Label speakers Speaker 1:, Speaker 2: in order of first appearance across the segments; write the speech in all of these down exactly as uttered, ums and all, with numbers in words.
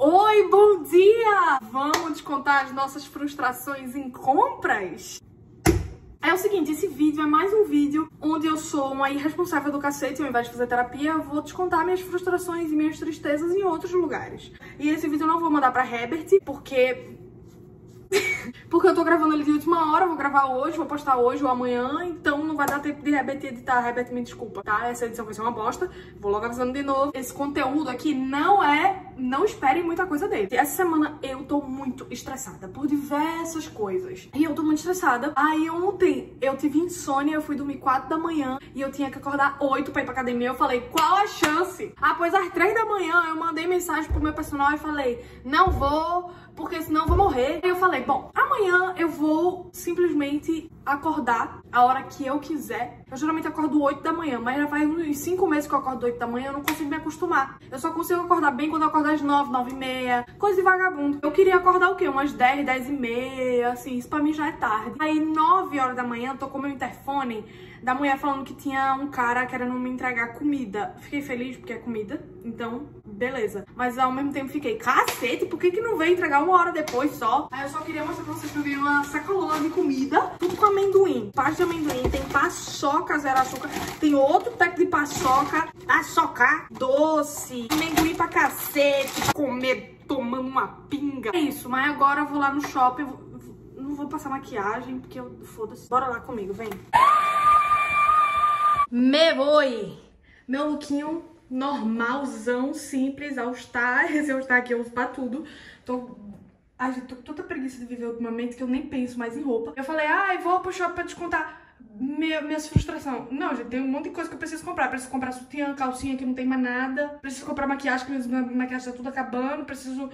Speaker 1: Oi, bom dia! Vamos descontar as nossas frustrações em compras? É o seguinte, esse vídeo é mais um vídeo onde eu sou uma irresponsável do cacete. Ao invés de fazer terapia, eu vou descontar minhas frustrações e minhas tristezas em outros lugares. E esse vídeo eu não vou mandar pra Herbert, porque... porque eu tô gravando ele de última hora, eu vou gravar hoje, vou postar hoje ou amanhã, então não vai dar tempo de Herbert editar. Herbert, me desculpa, tá? Essa edição vai ser uma bosta, vou logo avisando de novo. Esse conteúdo aqui não é... não esperem muita coisa dele. Essa semana eu tô muito estressada por diversas coisas. E eu tô muito estressada. Aí ontem eu tive insônia, eu fui dormir quatro da manhã e eu tinha que acordar oito pra ir pra academia. Eu falei, qual a chance? Após as três da manhã eu mandei mensagem pro meu personal e falei, não vou... porque senão eu vou morrer. Aí eu falei, bom, amanhã eu vou simplesmente acordar a hora que eu quiser. Eu geralmente acordo oito da manhã, mas já faz uns cinco meses que eu acordo oito da manhã, eu não consigo me acostumar. Eu só consigo acordar bem quando eu acordo às nove, nove e meia, coisa de vagabundo. Eu queria acordar o quê? Umas dez, dez e meia, assim, isso pra mim já é tarde. Aí nove horas da manhã, tocou meu interfone da mulher falando que tinha um cara querendo me entregar comida. Fiquei feliz porque é comida, então, beleza. Mas ao mesmo tempo fiquei, cacete, por que que não veio entregar uma hora depois só? Aí eu só queria mostrar pra vocês que eu vi uma sacolona de comida, tudo com amendoim. Parte de amendoim, tem paçoca zero açúcar, tem outro pack de paçoca, paçoca doce, amendoim pra cacete, comer tomando uma pinga. É isso, mas agora eu vou lá no shopping, eu vou, não vou passar maquiagem, porque eu, foda-se. Bora lá comigo, vem. Me voy. Meu lookinho normalzão, simples, All Star. Esse All Star aqui eu uso pra tudo. Tô... Ai, gente, tô com tanta preguiça de viver ultimamente que eu nem penso mais em roupa. Eu falei, ai, vou pro shopping pra descontar minha, minhas frustrações. Não, gente, tem um monte de coisa que eu preciso comprar. Preciso comprar sutiã, calcinha que não tem mais nada. Preciso comprar maquiagem, que minha maquiagem tá tudo acabando. Preciso...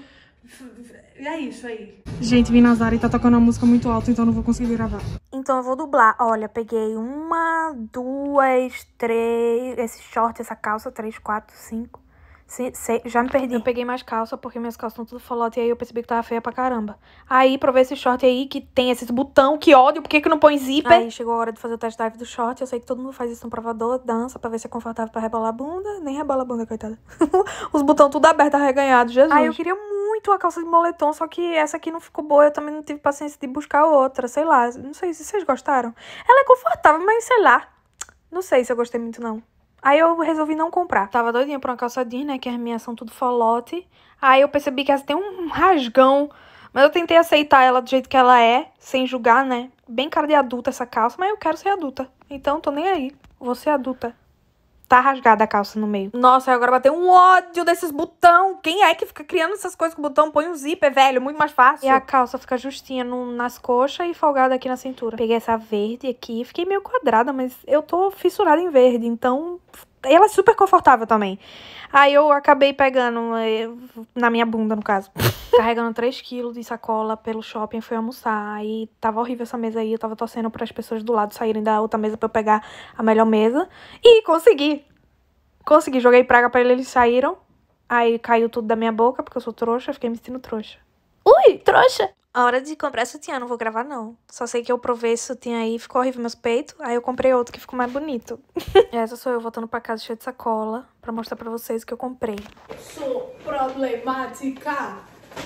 Speaker 1: É isso aí. Gente, vim na Zara e tá tocando uma música muito alta, então não vou conseguir gravar.
Speaker 2: Então eu vou dublar. Olha, peguei uma, duas, três... Esse short, essa calça, três, quatro, cinco... Seis, já me perdi. Eu peguei mais calça porque minhas calças estão tudo folote e aí eu percebi que tava feia pra caramba. Aí provei esse short aí que tem esse botão, que ódio, por que que não põe zíper? Aí chegou a hora de fazer o test drive do short. Eu sei que todo mundo faz isso no provador, dança pra ver se é confortável pra rebolar a bunda. Nem rebola a bunda, coitada. Os botões tudo abertos, arreganhados, Jesus. Aí eu queria muito uma calça de moletom, só que essa aqui não ficou boa. Eu também não tive paciência de buscar outra, sei lá. Não sei se vocês gostaram. Ela é confortável, mas sei lá. Não sei se eu gostei muito, não. Aí eu resolvi não comprar. Tava doidinha por uma calça jeans, né? Que as minhas são tudo folote. Aí eu percebi que essa tem um rasgão. Mas eu tentei aceitar ela do jeito que ela é, sem julgar, né? Bem cara de adulta essa calça, mas eu quero ser adulta. Então tô nem aí. Vou ser adulta. Tá rasgada a calça no meio. Nossa, agora bateu um ódio desses botão. Quem é que fica criando essas coisas com botão? Põe um zíper, velho. Muito mais fácil. E a calça fica justinha no, nas coxas e folgada aqui na cintura. Peguei essa verde aqui. Fiquei meio quadrada, mas eu tô fissurada em verde. Então, ela é super confortável também. Aí eu acabei pegando, na minha bunda, no caso. Carregando três quilos de sacola pelo shopping, fui almoçar. Aí tava horrível essa mesa aí, eu tava torcendo para as pessoas do lado saírem da outra mesa pra eu pegar a melhor mesa. E consegui. Consegui, joguei praga pra eles, eles saíram. Aí caiu tudo da minha boca, porque eu sou trouxa, fiquei me sentindo trouxa. Ui, trouxa! A hora de comprar sutiã, não vou gravar não. Só sei que eu provei esse sutiã aí, ficou horrível meus peitos. Aí eu comprei outro que ficou mais bonito. Essa sou eu voltando pra casa cheia de sacola, pra mostrar pra vocês o que eu comprei.
Speaker 1: Sou problemática.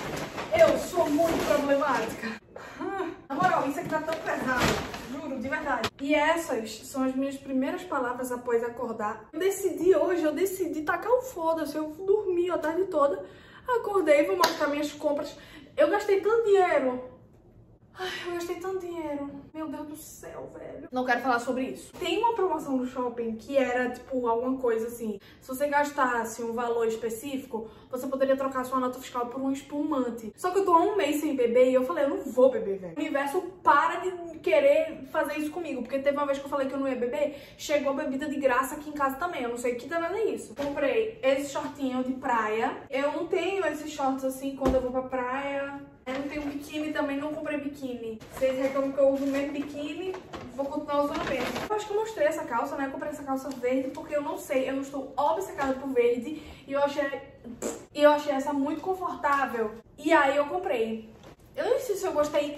Speaker 1: Eu sou muito problemática. Na moral, isso aqui tá tão pesado. Juro, de verdade. E essas são as minhas primeiras palavras após acordar. Eu decidi hoje, eu decidi tacar o foda-se. Eu dormi a tarde toda. Acordei, vou mostrar minhas compras. Eu gastei tanto dinheiro. Ai, eu gastei tanto dinheiro. Meu Deus do céu, velho. Não quero falar sobre isso. Tem uma promoção no shopping que era, tipo, alguma coisa assim. Se você gastasse um valor específico, você poderia trocar sua nota fiscal por um espumante. Só que eu tô há um mês sem beber e eu falei, eu não vou beber, velho. O universo para de querer fazer isso comigo. Porque teve uma vez que eu falei que eu não ia beber, chegou bebida de graça aqui em casa também. Eu não sei que danada é isso. Comprei esse shortinho de praia. Eu não tenho esses shorts assim quando eu vou pra praia. Eu não tenho biquíni também, não comprei biquíni. Vocês reclamam que eu uso o mesmo biquíni, vou continuar usando mesmo. Eu acho que eu mostrei essa calça, né? Eu comprei essa calça verde porque eu não sei, eu estou obcecada por verde e eu achei, e eu achei essa muito confortável. E aí eu comprei. Eu não sei se eu gostei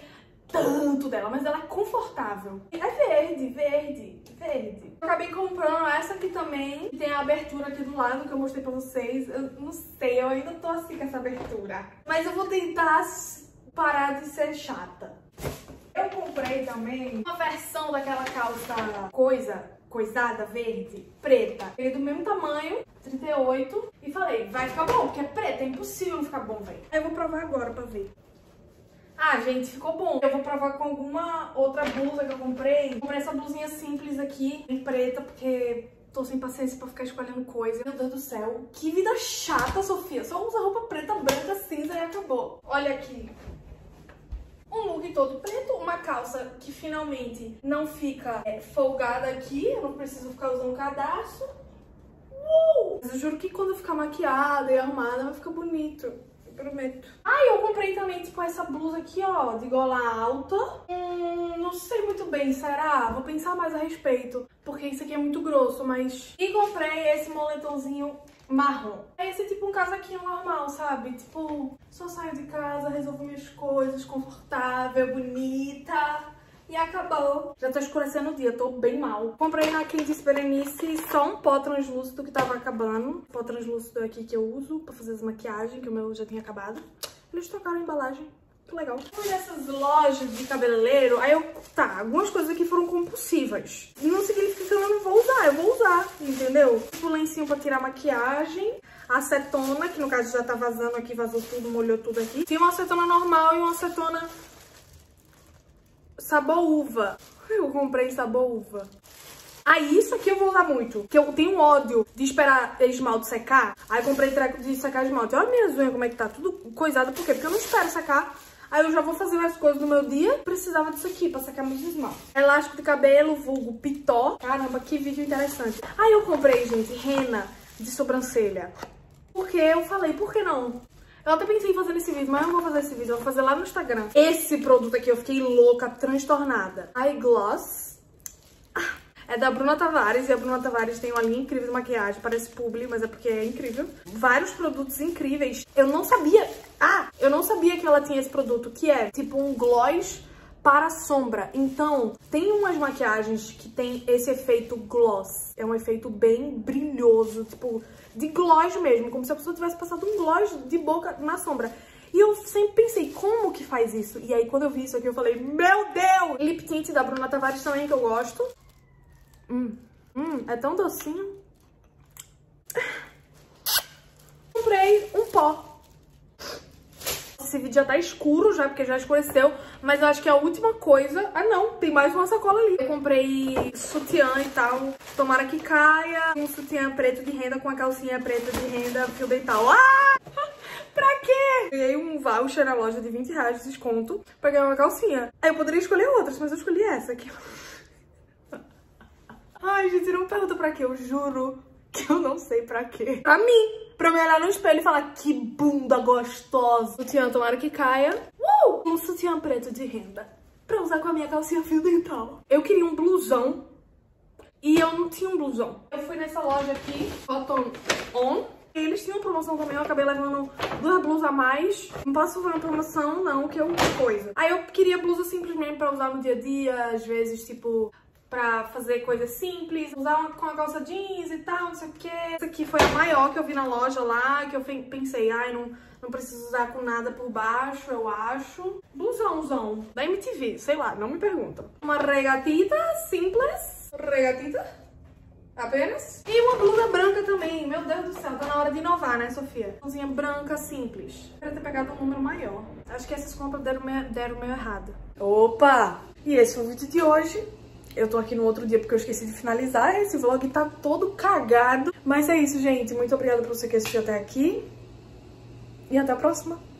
Speaker 1: tanto dela, mas ela é confortável. É verde, verde, verde. Eu acabei comprando essa aqui também, que tem a abertura aqui do lado, que eu mostrei pra vocês. Eu não sei, eu ainda tô assim com essa abertura. Mas eu vou tentar parar de ser chata. Eu comprei também uma versão daquela calça coisa, coisada, verde, preta. Ele é do mesmo tamanho, trinta e oito. E falei, vai ficar bom, porque é preta, é impossível não ficar bom, velho. Aí eu vou provar agora pra ver. Ah, gente, ficou bom. Eu vou provar com alguma outra blusa que eu comprei. Comprei essa blusinha simples aqui, em preta, porque tô sem paciência pra ficar escolhendo coisa. Meu Deus do céu, que vida chata, Sofia. Só usa roupa preta, branca, cinza e acabou. Olha aqui. Um look todo preto, uma calça que finalmente não fica é, folgada aqui. Eu não preciso ficar usando cadastro. Uh! Mas eu juro que quando eu ficar maquiada e arrumada vai ficar bonito. Prometo. Ah, eu comprei também, tipo, essa blusa aqui, ó, de gola alta. Hum, não sei muito bem, será? Vou pensar mais a respeito, porque isso aqui é muito grosso, mas... E comprei esse moletomzinho marrom. É esse tipo um casaquinho normal, sabe? Tipo, só saio de casa, resolvo minhas coisas, confortável, bonita... E acabou. Já tô escurecendo o dia, tô bem mal. Comprei na Candice Berenice só um pó translúcido que tava acabando. Pó translúcido aqui que eu uso pra fazer as maquiagens, que o meu já tinha acabado. Eles trocaram a embalagem. Que legal. Fui nessas lojas de cabeleireiro, aí eu... Tá, algumas coisas aqui foram compulsivas. Não significa que eu não vou usar, eu vou usar, entendeu? Tipo, lencinho pra tirar maquiagem. Acetona, que no caso já tá vazando aqui, vazou tudo, molhou tudo aqui. Tinha uma acetona normal e uma acetona... sabor uva. Eu comprei sabor uva. Ah, isso aqui eu vou usar muito. Que eu tenho ódio de esperar esmalte secar. Aí eu comprei treco de secar esmalte. Olha minhas unhas como é que tá. Tudo coisado. Por quê? Porque eu não espero secar. Aí eu já vou fazer as coisas do meu dia. Precisava disso aqui pra secar meus esmaltes. Elástico de cabelo, vulgo pitó. Caramba, que vídeo interessante. Aí eu comprei, gente, rena de sobrancelha. Porque eu falei, por que não? Eu até pensei em fazer esse vídeo, mas eu não vou fazer esse vídeo, eu vou fazer lá no Instagram. Esse produto aqui eu fiquei louca, transtornada. Eye Gloss. É da Bruna Tavares, e a Bruna Tavares tem uma linha incrível de maquiagem, parece publi, mas é porque é incrível. Vários produtos incríveis. Eu não sabia... Ah, eu não sabia que ela tinha esse produto, que é tipo um gloss para sombra. Então, tem umas maquiagens que tem esse efeito gloss. É um efeito bem brilhoso, tipo... de gloss mesmo, como se a pessoa tivesse passado um gloss de boca na sombra. E eu sempre pensei, como que faz isso? E aí, quando eu vi isso aqui, eu falei, meu Deus! Lip tint da Bruna Tavares também, que eu gosto. Hum, hum, é tão docinho. Comprei um pó. Esse vídeo já tá escuro já, porque já escureceu. Mas eu acho que é a última coisa... Ah, não, tem mais uma sacola ali. Eu comprei sutiã e tal. Tomara que caia. Um sutiã preto de renda com a calcinha preta de renda, fio dental. Ah! Pra quê? Ganhei um voucher na loja de vinte reais de desconto pra ganhar uma calcinha. Aí eu poderia escolher outras, mas eu escolhi essa aqui. Ai, gente, não pergunta pra quê. Eu juro que eu não sei pra quê. Pra mim. Pra me olhar no espelho e falar, que bunda gostosa. Sutiã, tomara que caia. Uh! Um sutiã preto de renda. Pra usar com a minha calcinha fio dental. Eu queria um blusão. E eu não tinha um blusão. Eu fui nessa loja aqui, Cotton On. Eles tinham promoção também, eu acabei levando duas blusas a mais. Não posso fazer uma promoção, não, que é uma coisa. Aí eu queria blusa simplesmente pra usar no dia a dia, às vezes, tipo... pra fazer coisas simples, usar uma, com a calça jeans e tal, não sei o que. Essa aqui foi a maior que eu vi na loja lá, que eu pensei, ai, não, não preciso usar com nada por baixo, eu acho. Blusãozão da M T V, sei lá, não me perguntam. Uma regatita simples, regatita, apenas. E uma blusa branca também, meu Deus do céu, tá na hora de inovar, né, Sofia? Blusinha branca simples. Eu queria ter pegado um número maior. Acho que essas compras deram meio, deram meio errado. Opa! E esse foi o vídeo de hoje. Eu tô aqui no outro dia porque eu esqueci de finalizar. Esse vlog tá todo cagado. Mas é isso, gente. Muito obrigada por você que assistiu até aqui. E até a próxima.